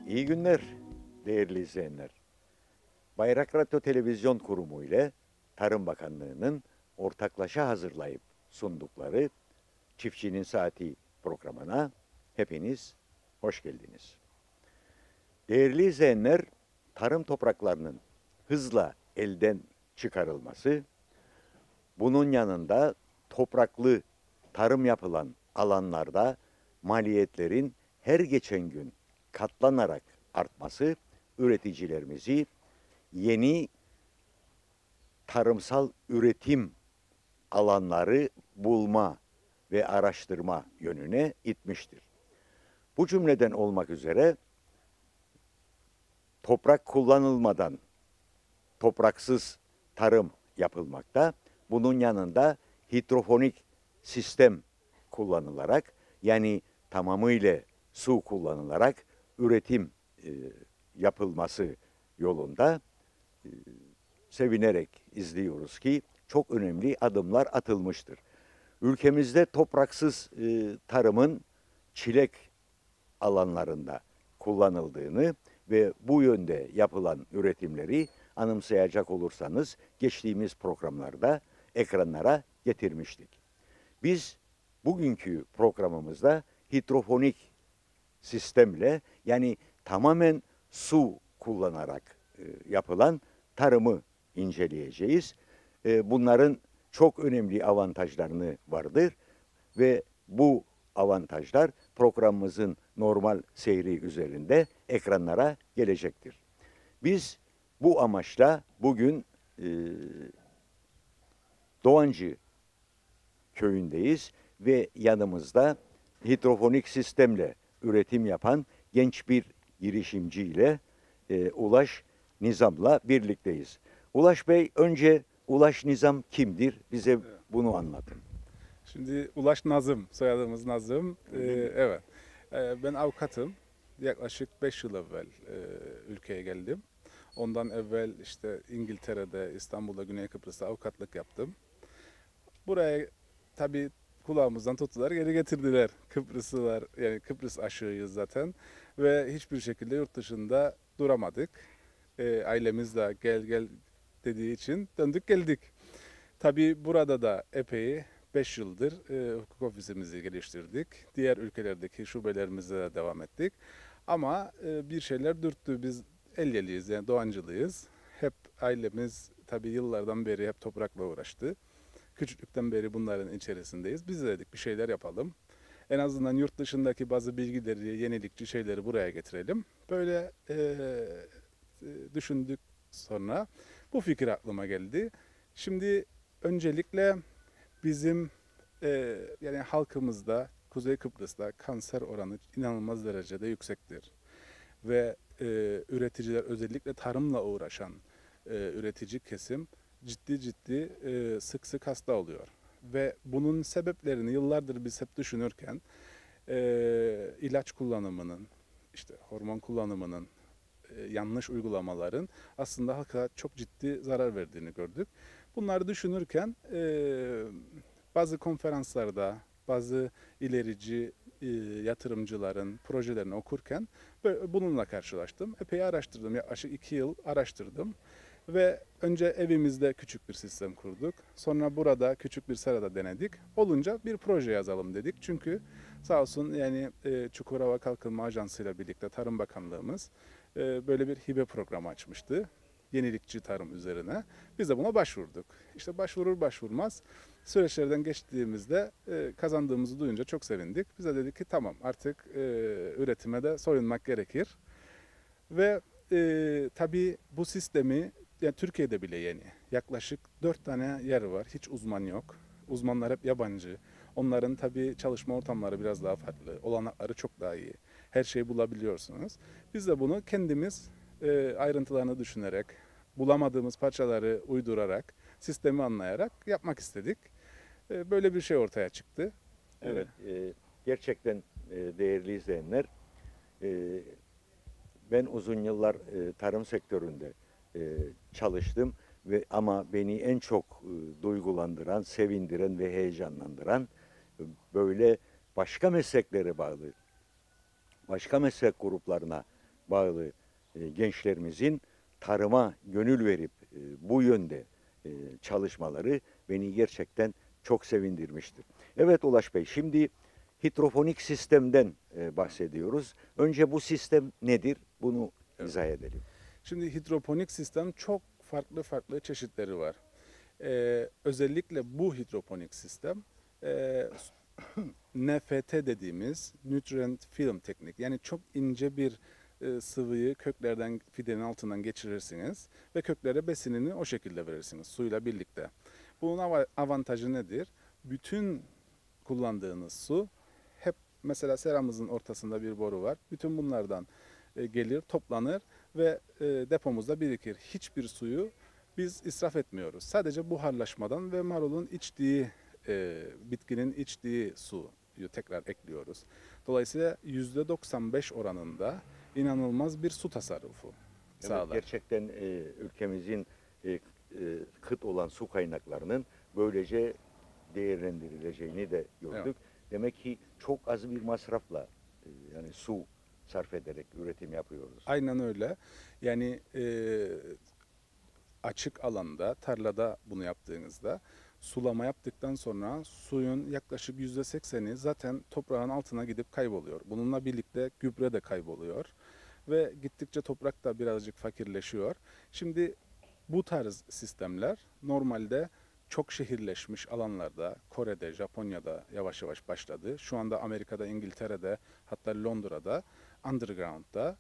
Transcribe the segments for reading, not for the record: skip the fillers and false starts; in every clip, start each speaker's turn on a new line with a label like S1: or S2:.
S1: İyi günler değerli izleyenler. Bayrak Radyo Televizyon Kurumu ile Tarım Bakanlığı'nın ortaklaşa hazırlayıp sundukları Çiftçinin Saati programına hepiniz hoş geldiniz. Değerli izleyenler, tarım topraklarının hızla elden çıkarılması, bunun yanında topraklı tarım yapılan alanlarda maliyetlerin her geçen gün katlanarak artması üreticilerimizi yeni tarımsal üretim alanları bulma ve araştırma yönüne itmiştir. Bu cümleden olmak üzere toprak kullanılmadan topraksız tarım yapılmakta. Bunun yanında hidroponik sistem kullanılarak, yani tamamıyla su kullanılarak üretim yapılması yolunda sevinerek izliyoruz ki çok önemli adımlar atılmıştır. Ülkemizde topraksız tarımın çilek alanlarında kullanıldığını ve bu yönde yapılan üretimleri anımsayacak olursanız geçtiğimiz programlarda ekranlara getirmiştik. Biz bugünkü programımızda hidroponik sistemle, yani tamamen su kullanarak yapılan tarımı inceleyeceğiz. Bunların çok önemli avantajlarını vardır ve bu avantajlar programımızın normal seyri üzerinde ekranlara gelecektir. Biz bu amaçla bugün Doğancı köyündeyiz ve yanımızda hidroponik sistemle üretim yapan genç bir girişimci ile Ulaş Nizam'la birlikteyiz. Ulaş Bey, önce Ulaş Nizam kimdir? Bize bunu anlatın.
S2: Şimdi Ulaş Nazım, soyadımız Nazım. Evet, ben avukatım. Yaklaşık 5 yıl evvel ülkeye geldim. Ondan evvel işte İngiltere'de, İstanbul'da, Güney Kıbrıs'ta avukatlık yaptım. Buraya tabii kulağımızdan tuttular, geri getirdiler. Kıbrıslılar, yani Kıbrıs aşığıyız zaten. Ve hiçbir şekilde yurt dışında duramadık. Ailemiz de gel gel dediği için döndük geldik. Tabii burada da epey 5 yıldır hukuk ofisimizi geliştirdik. Diğer ülkelerdeki şubelerimize de devam ettik. Ama bir şeyler dürttü. Biz Elyeliyiz, yani Doğancılıyız. Hep ailemiz tabii yıllardan beri hep toprakla uğraştı. Küçüklükten beri bunların içerisindeyiz. Biz de dedik bir şeyler yapalım. En azından yurt dışındaki bazı bilgileri, yenilikçi şeyleri buraya getirelim. Böyle düşündük sonra. Bu fikir aklıma geldi. Şimdi öncelikle bizim yani halkımızda, Kuzey Kıbrıs'ta kanser oranı inanılmaz derecede yüksektir. Ve üreticiler, özellikle tarımla uğraşan üretici kesim ciddi sık sık hasta oluyor. Ve bunun sebeplerini yıllardır biz hep düşünürken ilaç kullanımının, işte hormon kullanımının, yanlış uygulamaların aslında halka çok ciddi zarar verdiğini gördük. Bunları düşünürken bazı konferanslarda, bazı ilerici yatırımcıların projelerini okurken bununla karşılaştım. Epey araştırdım, yaklaşık 2 yıl araştırdım. Ve önce evimizde küçük bir sistem kurduk. Sonra burada küçük bir serada denedik. Olunca bir proje yazalım dedik. Çünkü sağ olsun yani Çukurova Kalkınma Ajansı ile birlikte Tarım Bakanlığımız böyle bir hibe programı açmıştı. Yenilikçi tarım üzerine. Biz de buna başvurduk. İşte başvurur başvurmaz süreçlerden geçtiğimizde kazandığımızı duyunca çok sevindik. Biz de dedik ki tamam, artık üretime de soyunmak gerekir. Ve tabii bu sistemi yani Türkiye'de bile yeni. Yaklaşık 4 tane yer var. Hiç uzman yok. Uzmanlar hep yabancı. Onların tabii çalışma ortamları biraz daha farklı. Olanakları çok daha iyi. Her şeyi bulabiliyorsunuz. Biz de bunu kendimiz ayrıntılarını düşünerek, bulamadığımız parçaları uydurarak, sistemi anlayarak yapmak istedik. Böyle bir şey ortaya çıktı.
S1: Evet, gerçekten değerli izleyenler, ben uzun yıllar tarım sektöründe çalıştım ama beni en çok duygulandıran, sevindiren ve heyecanlandıran böyle başka mesleklere bağlı, başka meslek gruplarına bağlı gençlerimizin tarıma gönül verip bu yönde çalışmaları beni gerçekten çok sevindirmiştir. Evet Ulaş Bey, şimdi hidroponik sistemden bahsediyoruz. Önce bu sistem nedir? Bunu izah edelim.
S2: Şimdi hidroponik sistem çok farklı çeşitleri var. Özellikle bu hidroponik sistem NFT dediğimiz nutrient film teknik. Yani çok ince bir sıvıyı köklerden, fidenin altından geçirirsiniz ve köklere besinini o şekilde verirsiniz suyla birlikte. Bunun avantajı nedir? Bütün kullandığınız su hep mesela seramızın ortasında bir boru var. Bütün bunlardan gelir, toplanır ve depomuzda birikir. Hiçbir suyu biz israf etmiyoruz. Sadece buharlaşmadan ve marulun içtiği, bitkinin içtiği suyu tekrar ekliyoruz. Dolayısıyla %95 oranında inanılmaz bir su tasarrufu sağlar.
S1: Evet, gerçekten ülkemizin kıt olan su kaynaklarının böylece değerlendirileceğini de gördük.
S2: Evet.
S1: Demek ki çok az bir masrafla yani su sarf ederek üretim yapıyoruz.
S2: Aynen öyle. Yani açık alanda, tarlada bunu yaptığınızda sulama yaptıktan sonra suyun yaklaşık %80'i zaten toprağın altına gidip kayboluyor. Bununla birlikte gübre de kayboluyor ve gittikçe toprak da birazcık fakirleşiyor. Şimdi bu tarz sistemler normalde çok şehirleşmiş alanlarda, Kore'de, Japonya'da yavaş yavaş başladı. Şu anda Amerika'da, İngiltere'de, hatta Londra'da, underground'da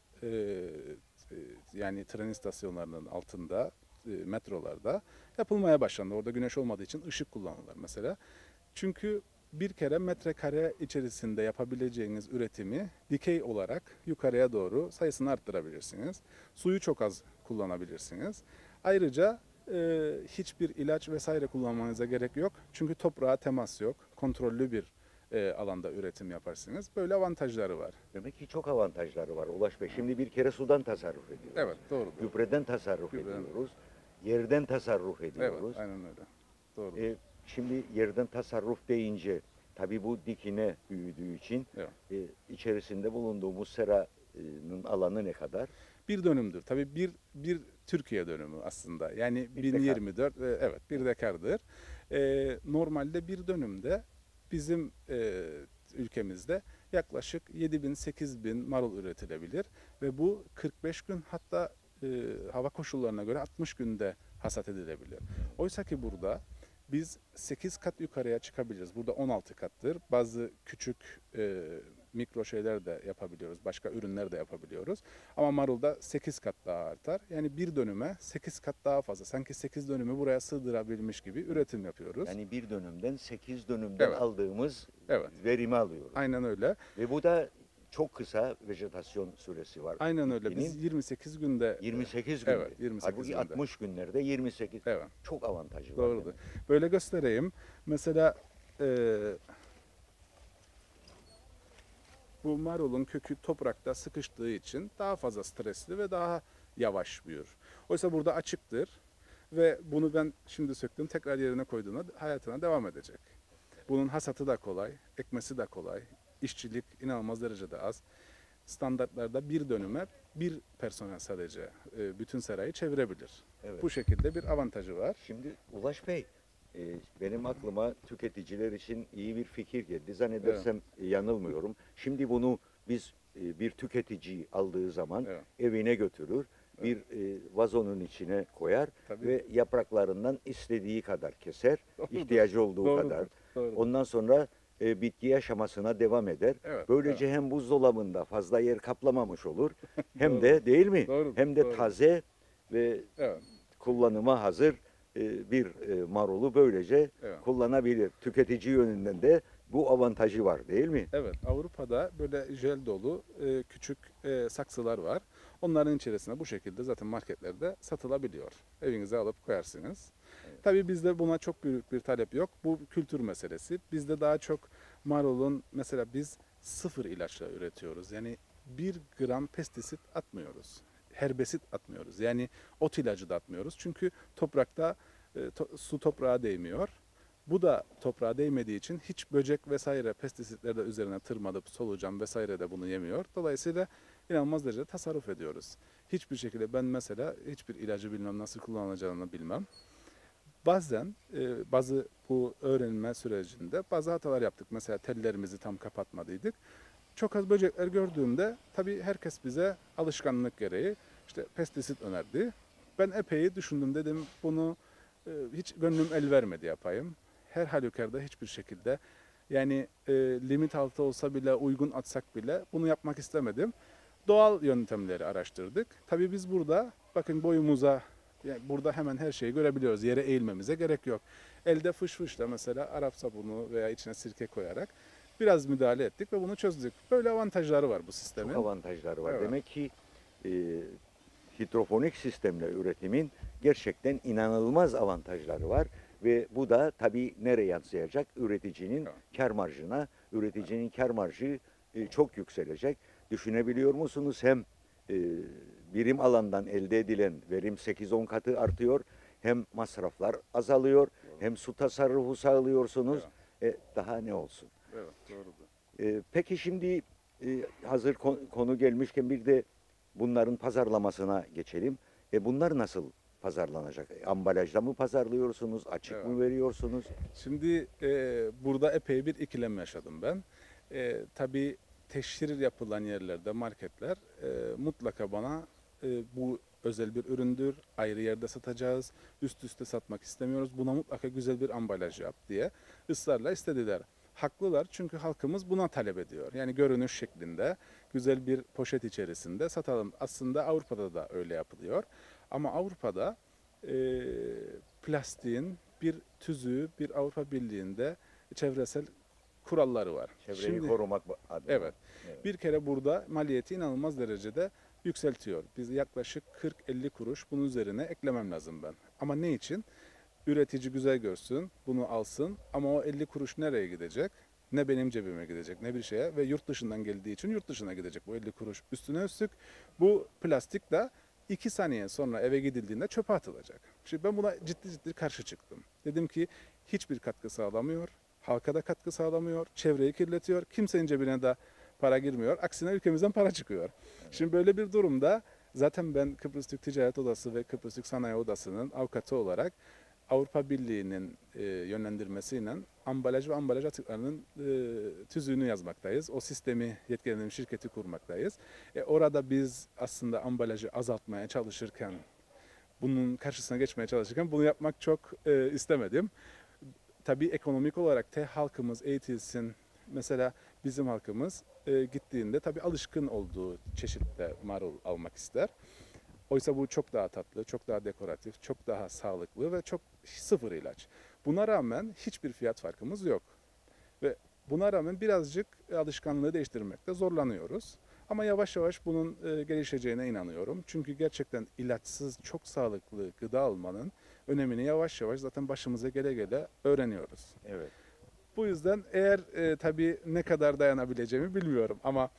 S2: yani tren istasyonlarının altında, metrolarda yapılmaya başlandı. Orada güneş olmadığı için ışık kullanılır mesela. Çünkü bir kere metrekare içerisinde yapabileceğiniz üretimi dikey olarak yukarıya doğru sayısını arttırabilirsiniz. Suyu çok az kullanabilirsiniz. Ayrıca hiçbir ilaç vesaire kullanmanıza gerek yok. Çünkü toprağa temas yok. Kontrollü bir alanda üretim yaparsınız. Böyle avantajları var.
S1: Demek ki çok avantajları var Ulaş Bey. Şimdi bir kere sudan tasarruf ediyoruz.
S2: Evet, doğrudur.
S1: Gübreden tasarruf
S2: Gübreden.
S1: ediyoruz. Yerden tasarruf
S2: Evet,
S1: ediyoruz.
S2: aynen öyle. Doğru.
S1: Şimdi yerden tasarruf deyince tabii bu dikine büyüdüğü için
S2: Evet.
S1: içerisinde bulunduğumuz seranın alanı ne kadar?
S2: Bir dönümdür. Tabii bir Türkiye dönümü aslında. Yani
S1: Bir
S2: 1024 evet bir dekardır. Normalde bir dönümde bizim ülkemizde yaklaşık 7.000-8.000 marul üretilebilir ve bu 45 gün hatta hava koşullarına göre 60 günde hasat edilebilir. Oysa ki burada biz 8 kat yukarıya çıkabiliriz. Burada 16 kattır. Bazı küçük mikro şeyler de yapabiliyoruz. Başka ürünler de yapabiliyoruz. Ama marulda 8 kat daha artar. Yani bir dönüme 8 kat daha fazla. Sanki 8 dönümü buraya sığdırabilmiş gibi üretim yapıyoruz.
S1: Yani bir dönümden 8 dönümden
S2: Evet.
S1: aldığımız
S2: Evet.
S1: verimi alıyoruz.
S2: Aynen öyle.
S1: Ve bu da çok kısa vejetasyon süresi var.
S2: Aynen öyle.
S1: bitkinin.
S2: Biz 28 günde
S1: 28 günde.
S2: Evet, 28
S1: Halbuki
S2: günde.
S1: 60 günlerde 28.
S2: Evet.
S1: Çok avantajı var.
S2: Doğrudur.
S1: demek.
S2: Böyle göstereyim. Mesela bu marulun kökü toprakta sıkıştığı için daha fazla stresli ve daha yavaş büyür. Oysa burada açıktır ve bunu ben şimdi söktüm tekrar yerine koyduğumda hayatına devam edecek. Bunun hasatı da kolay, ekmesi de kolay, işçilik inanılmaz derecede az. Standartlarda bir dönüme bir personel sadece bütün serayı çevirebilir.
S1: Evet.
S2: Bu şekilde bir avantajı var.
S1: Şimdi Ulaş Bey, benim aklıma tüketiciler için iyi bir fikir geldi. Zannedersem yanılmıyorum. Şimdi bunu biz bir tüketici aldığı zaman
S2: Evet.
S1: evine götürür, bir vazonun içine koyar
S2: Tabii.
S1: ve yapraklarından istediği kadar keser,
S2: Doğrudur.
S1: ihtiyacı olduğu
S2: Doğrudur,
S1: kadar.
S2: doğrudur.
S1: Ondan sonra bitki aşamasına devam eder.
S2: Evet,
S1: Böylece hem buzdolabında fazla yer kaplamamış olur, hem
S2: Doğru.
S1: de değil mi?
S2: Doğrudur,
S1: Hem de
S2: doğrudur.
S1: taze ve
S2: Evet.
S1: kullanıma hazır bir marulu böylece
S2: Evet.
S1: kullanabilir. Tüketici yönünden de bu avantajı var değil mi?
S2: Evet, Avrupa'da böyle jel dolu küçük saksılar var. Onların içerisinde bu şekilde zaten marketlerde satılabiliyor. Evinize alıp koyarsınız. Tabii bizde buna çok büyük bir talep yok. Bu kültür meselesi. Bizde daha çok marulun mesela biz sıfır ilaçla üretiyoruz. Yani 1 gram pestisit atmıyoruz. Herbesit atmıyoruz. Yani ot ilacı da atmıyoruz. Çünkü toprakta su toprağa değmiyor. Bu da toprağa değmediği için hiç böcek vesaire pestisitler de üzerine tırmanıp solucan vesaire de bunu yemiyor. Dolayısıyla inanılmaz derecede tasarruf ediyoruz. Hiçbir şekilde ben mesela hiçbir ilacı bilmem nasıl kullanılacağını bilmem. Bazen bazı bu öğrenme sürecinde bazı hatalar yaptık. Mesela tellerimizi tam kapatmadıydık. Çok az böcekler gördüğümde tabii herkes bize alışkanlık gereği işte pestisit önerdi. Ben epey düşündüm, dedim bunu hiç gönlüm el vermedi yapayım. Her halükarda hiçbir şekilde yani limit altı olsa bile uygun atsak bile bunu yapmak istemedim. Doğal yöntemleri araştırdık. Tabii biz burada bakın boyumuza, yani burada hemen her şeyi görebiliyoruz. Yere eğilmemize gerek yok. Elde fış fışla mesela Arap sabunu veya içine sirke koyarak biraz müdahale ettik ve bunu çözdük. Böyle avantajları var bu sistemin.
S1: Çok avantajları var.
S2: Evet.
S1: Demek ki e, hidroponik sistemle üretimin gerçekten inanılmaz avantajları var ve bu da tabii nereye yansıyacak? Üreticinin
S2: Evet.
S1: kar marjına, üreticinin kar marjı çok yükselecek. Düşünebiliyor musunuz? Hem e, birim alandan elde edilen verim 8-10 katı artıyor, hem masraflar azalıyor, hem su tasarrufu sağlıyorsunuz. Daha ne olsun?
S2: Evet, doğrudur.
S1: Peki şimdi hazır konu gelmişken bir de bunların pazarlamasına geçelim. Bunlar nasıl pazarlanacak? Ambalajda mı pazarlıyorsunuz? Açık
S2: Evet.
S1: mı veriyorsunuz?
S2: Şimdi burada epey bir ikilem yaşadım ben. Tabii teşhir yapılan yerlerde marketler mutlaka bana bu özel bir üründür, ayrı yerde satacağız, üst üste satmak istemiyoruz, buna mutlaka güzel bir ambalaj yap diye ısrarla istediler. Haklılar, çünkü halkımız buna talep ediyor. Yani görünüş şeklinde güzel bir poşet içerisinde satalım. Aslında Avrupa'da da öyle yapılıyor. Ama Avrupa'da plastiğin bir tüzüğü, bir Avrupa Birliği'nde çevresel kuralları var.
S1: Çevreyi korumak adına.
S2: Evet. Bir kere burada maliyeti inanılmaz derecede yükseltiyor. Biz yaklaşık 40-50 kuruş bunun üzerine eklemem lazım ben. Ama ne için? Üretici güzel görsün, bunu alsın, ama o 50 kuruş nereye gidecek? Ne benim cebime gidecek, ne bir şeye, ve yurt dışından geldiği için yurt dışına gidecek bu 50 kuruş. Üstüne üstlük bu plastik de 2 saniye sonra eve gidildiğinde çöpe atılacak. Şimdi ben buna ciddi karşı çıktım. Dedim ki hiçbir katkı sağlamıyor, halka da katkı sağlamıyor, çevreyi kirletiyor, kimsenin cebine de para girmiyor. Aksine ülkemizden para çıkıyor. Şimdi böyle bir durumda zaten ben Kıbrıs Türk Ticaret Odası ve Kıbrıs Türk Sanayi Odası'nın avukatı olarak Avrupa Birliği'nin yönlendirmesiyle ambalaj ve ambalaj atıklarının tüzüğünü yazmaktayız. O sistemi yetkilendirilmiş şirketi kurmaktayız. Orada biz aslında ambalajı azaltmaya çalışırken, bunun karşısına geçmeye çalışırken bunu yapmak çok istemedim. Tabii ekonomik olarak da halkımız eğitilsin. Mesela bizim halkımız gittiğinde tabii alışkın olduğu çeşitte marul almak ister. Oysa bu çok daha tatlı, çok daha dekoratif, çok daha sağlıklı ve çok sıfır ilaç. Buna rağmen hiçbir fiyat farkımız yok. Ve buna rağmen birazcık alışkanlığı değiştirmekte zorlanıyoruz. Ama yavaş yavaş bunun gelişeceğine inanıyorum. Çünkü gerçekten ilaçsız, çok sağlıklı gıda almanın önemini yavaş yavaş zaten başımıza gele gele öğreniyoruz.
S1: Evet.
S2: Bu yüzden eğer tabii ne kadar dayanabileceğimi bilmiyorum, ama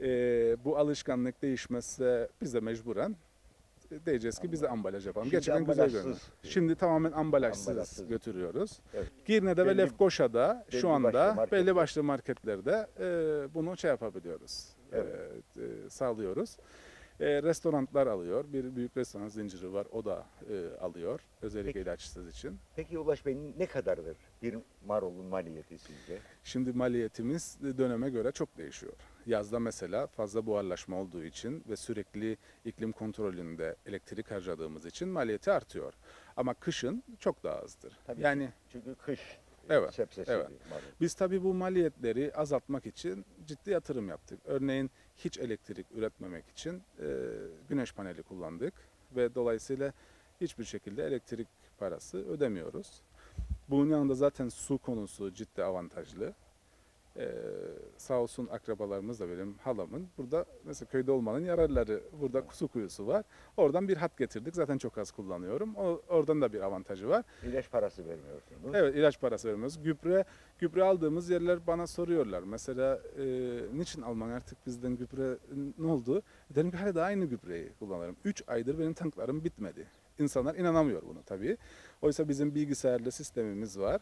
S2: bu alışkanlık değişmezse biz de mecburen diyeceğiz ki biz de ambalaj yapalım.
S1: Şimdi
S2: gerçekten güzel
S1: ambalajsız.
S2: görünüyor. Şimdi tamamen ambalajsız,
S1: Ambalajsız.
S2: götürüyoruz.
S1: Evet.
S2: Girne'de ve
S1: Belli-
S2: Lefkoşa'da
S1: belli
S2: şu
S1: başlı
S2: anda
S1: marketler.
S2: belli başlı marketlerde bunu yapabiliyoruz.
S1: Evet.
S2: Sağlıyoruz. Restoranlar alıyor. Bir büyük restoran zinciri var. O da alıyor. Özellikle
S1: Peki.
S2: ilaçsız için.
S1: Peki Ulaş Bey, ne kadardır bir marulun maliyeti sizce?
S2: Şimdi maliyetimiz döneme göre çok değişiyor. Yazda mesela fazla buharlaşma olduğu için ve sürekli iklim kontrolünde elektrik harcadığımız için maliyeti artıyor. Ama kışın çok daha azdır.
S1: Tabii
S2: Yani
S1: Çünkü kış
S2: Evet,
S1: sebzesi
S2: evet.
S1: marul.
S2: biz tabii bu maliyetleri azaltmak için ciddi yatırım yaptık. Örneğin hiç elektrik üretmemek için güneş paneli kullandık ve dolayısıyla hiçbir şekilde elektrik parası ödemiyoruz. Bunun yanında zaten su konusu ciddi avantajlı. Sağ olsun akrabalarımız da, benim halamın burada mesela köyde olmanın yararları, burada su kuyusu var. Oradan bir hat getirdik. Zaten çok az kullanıyorum. Oradan da bir avantajı var.
S1: İlaç parası vermiyorsunuz.
S2: Evet, ilaç parası vermiyoruz. Gübre aldığımız yerler bana soruyorlar. Mesela niçin Alman artık bizden gübre ne oldu? Dedim ki hala da aynı gübreyi kullanırım. 3 aydır benim tanklarım bitmedi. İnsanlar inanamıyor bunu tabii. Oysa bizim bilgisayarlı sistemimiz var.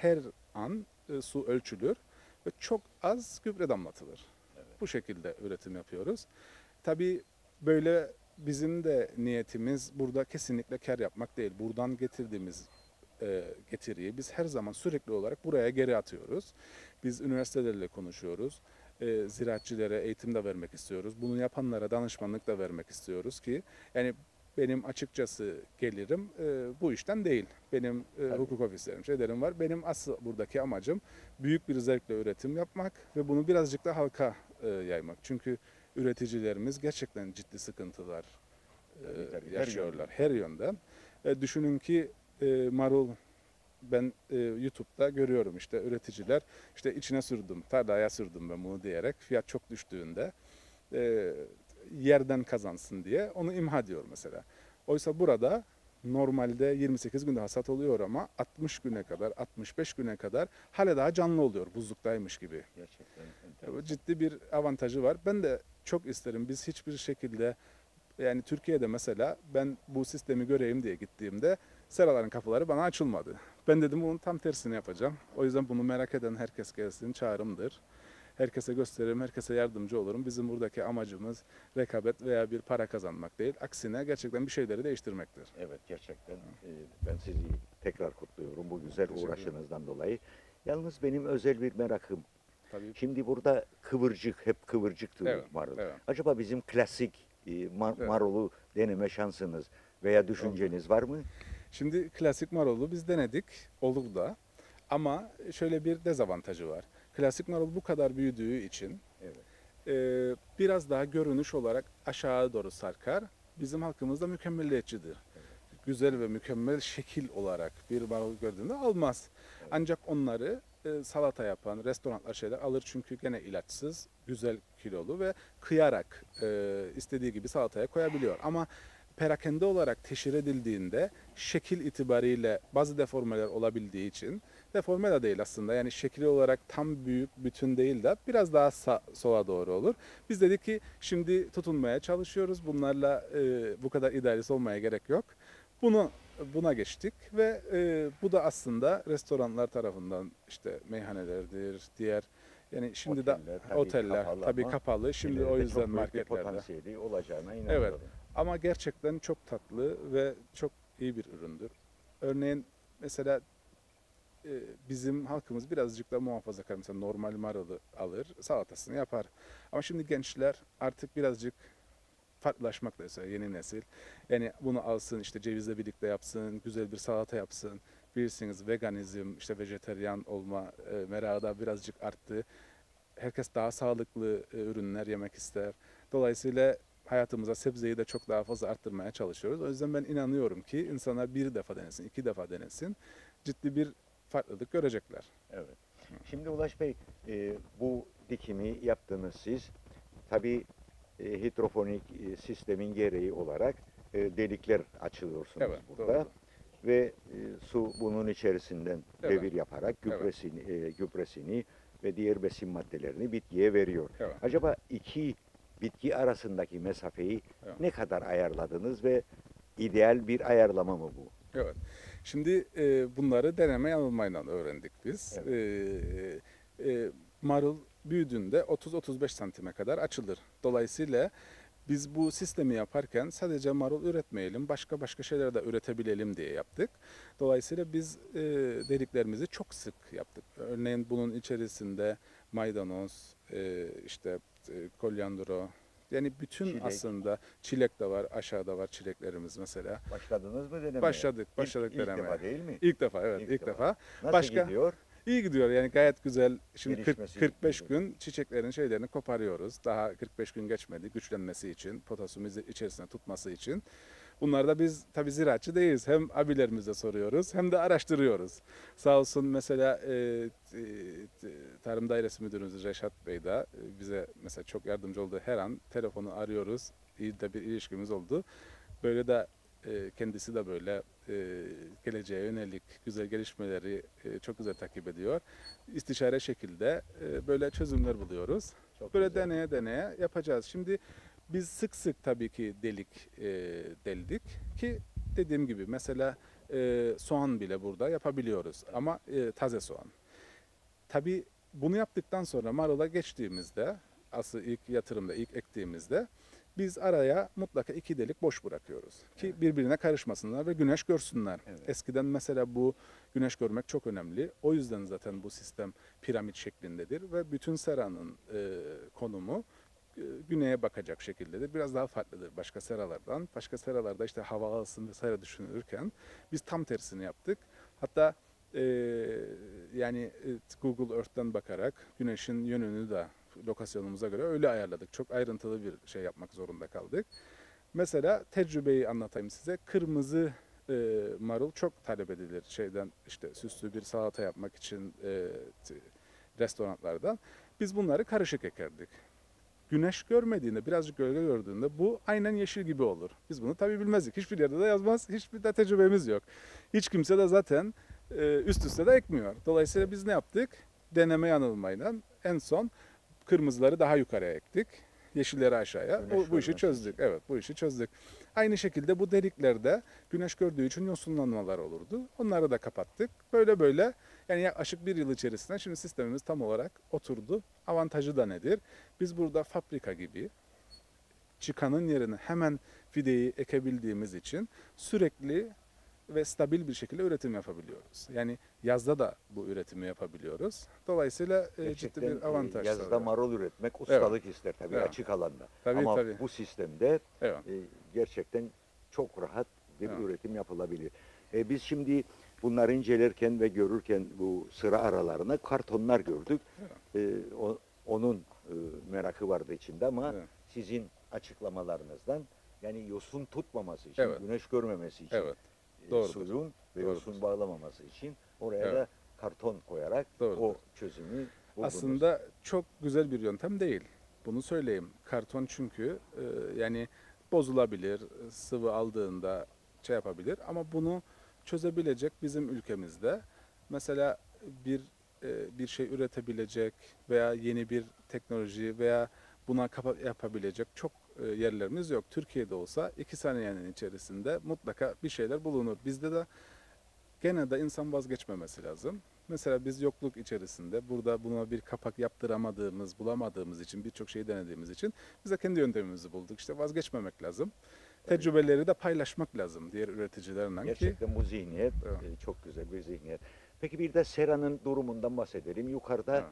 S2: her an su ölçülür ve çok az gübre damlatılır. Bu şekilde üretim yapıyoruz. Tabii böyle bizim de niyetimiz burada kesinlikle kar yapmak değil. Buradan getirdiğimiz getiriyi biz her zaman sürekli olarak buraya geri atıyoruz. Biz üniversitelerle konuşuyoruz. Ziraatçilere eğitim de vermek istiyoruz. Bunu yapanlara danışmanlık da vermek istiyoruz ki yani benim açıkçası gelirim bu işten değil. Benim hukuk ofislerim, şeylerim var. Benim asıl buradaki amacım büyük bir zevkle üretim yapmak ve bunu birazcık da halka yaymak. Çünkü üreticilerimiz gerçekten ciddi sıkıntılar
S1: Tabii,
S2: yaşıyorlar her yönden. Düşünün ki marul ben YouTube'da görüyorum işte üreticiler işte içine sürdüm, tarlaya sürdüm ben bunu diyerek fiyat çok düştüğünde e, yerden kazansın diye onu imha diyor mesela. Oysa burada normalde 28 günde hasat oluyor ama 60 güne kadar, 65 güne kadar hala daha canlı oluyor buzluktaymış gibi.
S1: Gerçekten
S2: Bu
S1: enteresan.
S2: ciddi bir avantajı var. Ben de çok isterim biz hiçbir şekilde yani Türkiye'de mesela ben bu sistemi göreyim diye gittiğimde seraların kapıları bana açılmadı. Ben dedim bunun tam tersini yapacağım. O yüzden bunu merak eden herkes gelsin, çağrımdır. Herkese gösteririm, herkese yardımcı olurum. Bizim buradaki amacımız rekabet veya bir para kazanmak değil. Aksine gerçekten bir şeyleri değiştirmektir.
S1: Evet, gerçekten ben sizi tekrar kutluyorum bu güzel
S2: Teşekkür
S1: uğraşınızdan dolayı. Yalnız benim özel bir merakım.
S2: Tabii.
S1: Şimdi burada kıvırcık, hep kıvırcıktır
S2: Evet,
S1: marul.
S2: evet.
S1: Acaba bizim klasik
S2: Evet.
S1: marulu deneme şansınız veya düşünceniz var mı?
S2: Şimdi klasik marulu biz denedik, olur da. Ama şöyle bir dezavantajı var. Klasik marul bu kadar büyüdüğü için
S1: Evet.
S2: biraz daha görünüş olarak aşağı doğru sarkar. Bizim halkımız da mükemmelliyetçidir. Güzel ve mükemmel şekil olarak bir marul gördüğünde almaz. Ancak onları salata yapan restoranlar şeyler alır çünkü gene ilaçsız, güzel kilolu ve kıyarak istediği gibi salataya koyabiliyor. Ama perakende olarak teşhir edildiğinde şekil itibariyle bazı deformeler olabildiği için deforme de değil aslında yani şekil olarak tam büyük bütün değil de biraz daha sola doğru olur. Biz dedik ki şimdi tutunmaya çalışıyoruz bunlarla bu kadar idealist olmaya gerek yok. Buna geçtik ve bu da aslında restoranlar tarafından işte meyhanelerdir, diğer yani şimdi de oteller tabii kapalı. Şimdi
S1: ileride
S2: o yüzden
S1: çok büyük bir
S2: marketlerde.
S1: potansiyeli olacağına
S2: Evet.
S1: inanıyorum.
S2: Ama gerçekten çok tatlı ve çok iyi bir üründür. Örneğin mesela bizim halkımız birazcık da muhafazakar. Mesela normal marulu alır, salatasını yapar. Ama şimdi gençler artık birazcık farklılaşmakla istiyor yeni nesil. Yani bunu alsın işte cevizle birlikte yapsın, güzel bir salata yapsın. Bilirsiniz veganizm, işte vejeteryan olma merakı da birazcık arttı. Herkes daha sağlıklı ürünler yemek ister. Dolayısıyla hayatımıza sebzeyi de çok daha fazla arttırmaya çalışıyoruz. O yüzden ben inanıyorum ki insanlar bir defa denesin, iki defa denesin. Ciddi bir farklılık görecekler.
S1: Evet. Şimdi Ulaş Bey, bu dikimi yaptınız siz. Tabii hidroponik sistemin gereği olarak delikler açılıyorsunuz
S2: Evet,
S1: burada.
S2: doğru.
S1: Ve su bunun içerisinden
S2: Evet.
S1: devir yaparak gübresini ve diğer besin maddelerini bitkiye veriyor.
S2: Evet.
S1: Acaba iki bitki arasındaki mesafeyi
S2: Evet.
S1: ne kadar ayarladınız ve ideal bir ayarlama mı bu?
S2: Evet. Şimdi bunları deneme yanılmayla öğrendik biz. Marul büyüdüğünde 30-35 santime kadar açılır. Dolayısıyla biz bu sistemi yaparken sadece marul üretmeyelim, başka şeyler de üretebilelim diye yaptık. Dolayısıyla biz deliklerimizi çok sık yaptık. Örneğin bunun içerisinde maydanoz, işte kolyandro, yani bütün
S1: Çilek.
S2: aslında çilek de var, aşağıda var çileklerimiz mesela.
S1: Başladınız mı denemeye?
S2: Başladık
S1: İlk
S2: denemeye.
S1: defa değil mi?
S2: İlk defa evet,
S1: İlk
S2: ilk
S1: defa.
S2: defa.
S1: Nasıl
S2: Başka
S1: gidiyor?
S2: iyi gidiyor yani gayet güzel. Şimdi
S1: Gelişmesi
S2: 45
S1: gidiyor.
S2: gün çiçeklerin şeylerini koparıyoruz. Daha 45 gün geçmedi güçlenmesi için, potasyumu içerisine tutması için. Bunlar da biz tabii ziraatçı değiliz. Hem abilerimize soruyoruz hem de araştırıyoruz. Sağ olsun mesela Tarım Dairesi Müdürümüz Reşat Bey de bize mesela çok yardımcı oldu. Her an telefonu arıyoruz. İyi de bir ilişkimiz oldu. Böyle de kendisi de böyle geleceğe yönelik güzel gelişmeleri çok güzel takip ediyor. İstişare şekilde böyle çözümler buluyoruz.
S1: Çok
S2: Böyle
S1: güzel.
S2: deneye deneye yapacağız. Şimdi biz sık sık tabii ki deldik ki dediğim gibi mesela soğan bile burada yapabiliyoruz ama taze soğan. Tabii bunu yaptıktan sonra marula geçtiğimizde, asıl ilk yatırımda, ilk ektiğimizde biz araya mutlaka 2 delik boş bırakıyoruz. Ki birbirine karışmasınlar ve güneş görsünler.
S1: Evet.
S2: Eskiden mesela bu güneş görmek çok önemli. O yüzden zaten bu sistem piramit şeklindedir ve bütün seranın konumu güneye bakacak şekildedir. Biraz daha farklıdır başka seralardan. Başka seralarda işte hava alsın vesaire düşünülürken biz tam tersini yaptık. Hatta yani Google Earth'ten bakarak güneşin yönünü de lokasyonumuza göre öyle ayarladık. Çok ayrıntılı bir şey yapmak zorunda kaldık. Mesela tecrübeyi anlatayım size. Kırmızı marul çok talep edilir şeyden, işte süslü bir salata yapmak için restoranlardan. Biz bunları karışık ekerdik. Güneş görmediğinde, birazcık gölge gördüğünde bu aynen yeşil gibi olur. Biz bunu tabii bilmezdik. Hiçbir yerde de yazmaz. Hiçbir de tecrübemiz yok. Hiç kimse de zaten üst üste de ekmiyor. Dolayısıyla biz ne yaptık? Deneme yanılmayla en son kırmızıları daha yukarıya ektik. Yeşilleri aşağıya.
S1: Güneş
S2: Bu işi
S1: görmesi
S2: çözdük. Evet, bu işi çözdük. Aynı şekilde bu deliklerde güneş gördüğü için yosunlanmalar olurdu. Onları da kapattık. Böyle böyle yani yaklaşık 1 yıl içerisinde şimdi sistemimiz tam olarak oturdu. Avantajı da nedir? Biz burada fabrika gibi çıkanın yerine hemen fideyi ekebildiğimiz için sürekli ve stabil bir şekilde üretim yapabiliyoruz. Yani yazda da bu üretimi yapabiliyoruz. Dolayısıyla ciddi
S1: Gerçekten
S2: bir avantaj
S1: yazda
S2: sağlıyor.
S1: marul üretmek ustalık ister tabii
S2: Evet.
S1: açık alanda.
S2: Tabii,
S1: Ama
S2: tabii.
S1: bu sistemde
S2: Evet.
S1: gerçekten çok rahat bir
S2: Evet.
S1: üretim yapılabilir. Biz şimdi bunları incelerken ve görürken bu sıra aralarına kartonlar gördük. Onun merakı vardı içinde ama
S2: Evet.
S1: sizin açıklamalarınızdan yani yosun tutmaması için,
S2: Evet.
S1: güneş görmemesi için,
S2: Evet. Doğrudur.
S1: suyun ve
S2: Doğrudur.
S1: yosun bağlamaması için oraya
S2: Evet.
S1: da karton koyarak
S2: Doğrudur.
S1: o çözümü buldunuz.
S2: Aslında çok güzel bir yöntem değil. Bunu söyleyeyim. Karton çünkü yani bozulabilir, sıvı aldığında şey yapabilir ama bunu çözebilecek bizim ülkemizde mesela bir şey üretebilecek veya yeni bir teknoloji veya buna yapabilecek çok yerlerimiz yok. Türkiye'de olsa 2 saniyenin içerisinde mutlaka bir şeyler bulunur. Bizde de gene de insan vazgeçmemesi lazım. Mesela biz yokluk içerisinde burada buna bir kapak yaptıramadığımız, bulamadığımız için birçok şeyi denediğimiz için biz de kendi yöntemimizi bulduk. İşte vazgeçmemek lazım. Tecrübeleri de paylaşmak lazım diğer üreticilerle ki.
S1: Gerçekten bu zihniyet
S2: Evet.
S1: çok güzel bir zihniyet. Peki bir de seranın durumundan bahsedelim. Yukarıda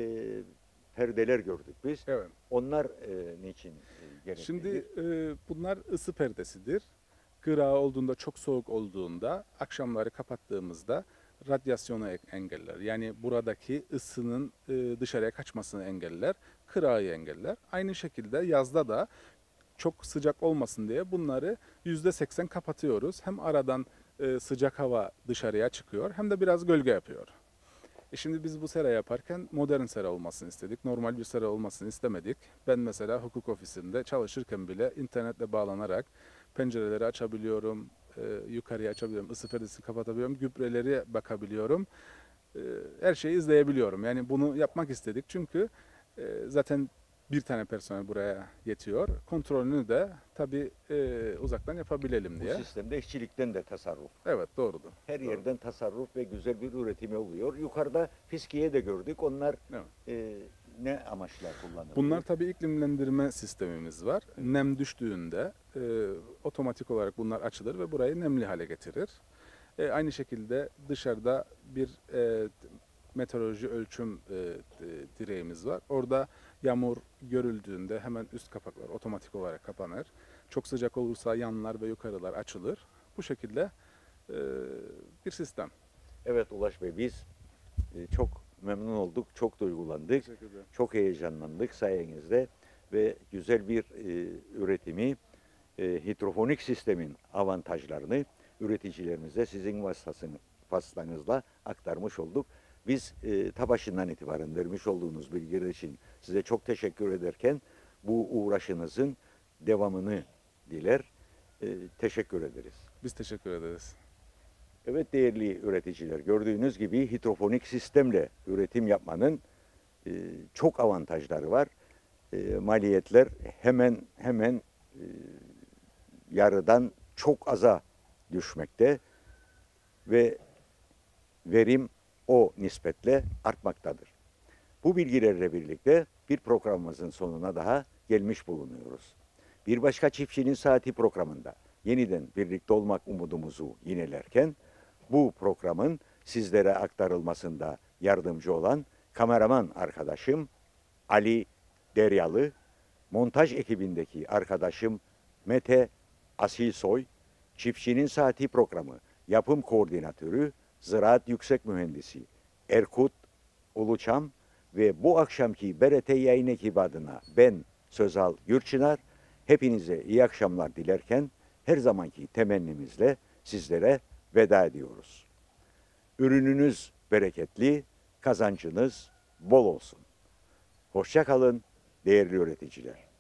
S1: perdeler gördük biz.
S2: Evet.
S1: Onlar niçin gereklidir?
S2: Şimdi bunlar sı perdesidir. Gıra olduğunda, çok soğuk olduğunda akşamları kapattığımızda radyasyonu engeller. Yani buradaki ısının dışarıya kaçmasını engeller, kırayı engeller. Aynı şekilde yazda da çok sıcak olmasın diye bunları %80 kapatıyoruz. Hem aradan sıcak hava dışarıya çıkıyor hem de biraz gölge yapıyor. Şimdi biz bu sera yaparken modern sera olmasını istedik. Normal bir sera olmasını istemedik. Ben mesela hukuk ofisinde çalışırken bile internetle bağlanarak pencereleri açabiliyorum, yukarıya açabiliyorum, ısı perdesini kapatabiliyorum, gübreleri bakabiliyorum. Her şeyi izleyebiliyorum. Yani bunu yapmak istedik çünkü zaten bir tane personel buraya yetiyor. Kontrolünü de tabii uzaktan yapabilelim
S1: Bu
S2: diye.
S1: sistemde işçilikten de tasarruf.
S2: Evet, doğrudur.
S1: Her
S2: Doğru.
S1: yerden tasarruf ve güzel bir üretimi oluyor. Yukarıda fiskiye de gördük. Onlar
S2: Evet.
S1: ne amaçla kullanılıyor?
S2: Bunlar tabii iklimlendirme sistemimiz var. Nem düştüğünde otomatik olarak bunlar açılır ve burayı nemli hale getirir. Aynı şekilde dışarıda bir meteoroloji ölçüm direğimiz var. Orada yağmur görüldüğünde hemen üst kapaklar otomatik olarak kapanır. Çok sıcak olursa yanlar ve yukarılar açılır. Bu şekilde bir sistem.
S1: Evet Ulaş Bey, biz çok memnun olduk, çok duygulandık,
S2: Teşekkür ederim.
S1: çok heyecanlandık sayenizde ve güzel bir üretimi, hidroponik sistemin avantajlarını üreticilerimize sizin vasıtanızla aktarmış olduk. Biz ta başından itibaren vermiş olduğunuz bilgiler için size çok teşekkür ederken bu uğraşınızın devamını diler, teşekkür ederiz.
S2: Biz teşekkür ederiz.
S1: Evet değerli üreticiler, gördüğünüz gibi hidroponik sistemle üretim yapmanın çok avantajları var. Maliyetler hemen yarıdan çok aza düşmekte. ve verim o nispetle artmaktadır. Bu bilgilerle birlikte bir programımızın sonuna daha gelmiş bulunuyoruz. Bir başka Çiftçinin Saati programında yeniden birlikte olmak umudumuzu yinelerken bu programın sizlere aktarılmasında yardımcı olan kameraman arkadaşım Ali Deryalı, montaj ekibindeki arkadaşım Mete Asilsoy, Çiftçinin Saati programı yapım koordinatörü Ziraat Yüksek Mühendisi Erkut Uluçam ve bu akşamki BRT Yayın ekibi adına ben Sözal Gürçınar, hepinize iyi akşamlar dilerken her zamanki temennimizle sizlere veda ediyoruz. Ürününüz bereketli, kazancınız bol olsun. Hoşça kalın değerli üreticiler.